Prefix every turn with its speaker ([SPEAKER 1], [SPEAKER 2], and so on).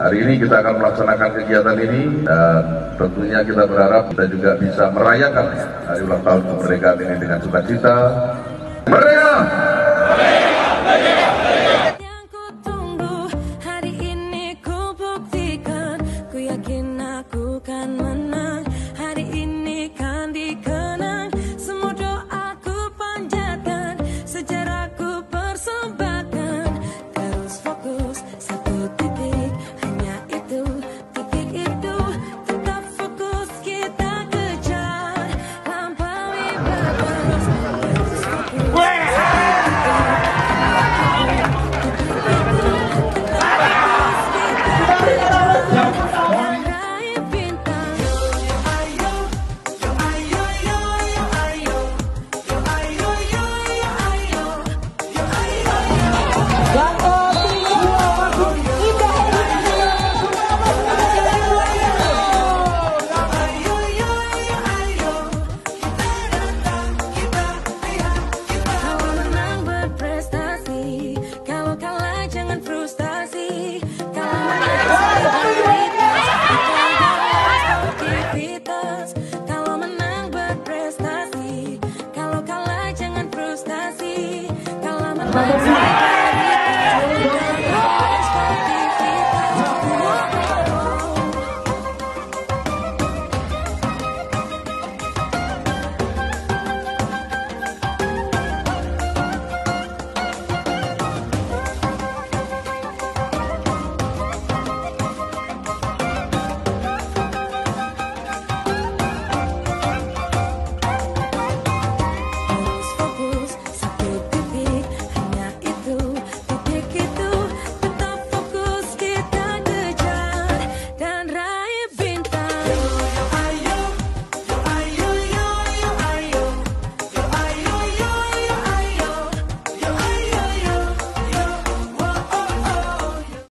[SPEAKER 1] Hari ini kita akan melaksanakan kegiatan ini dan tentunya kita berharap kita juga bisa merayakan hari ulang tahun kemerdekaan ini dengan sukacita. Merdeka!
[SPEAKER 2] Yang ku tunggu hari ini ku buktikan, ku yakin aku kan menang. Hari ini kan dikenang, semua doaku panjatkan, sejarahku persembahkan. Terus fokus satu titik, hanya itu, titik itu. Tetap fokus kita kejar, lampaui batas. Terus fokus. Kalau menang berprestasi, kalau kalah jangan frustasi. Kalau menang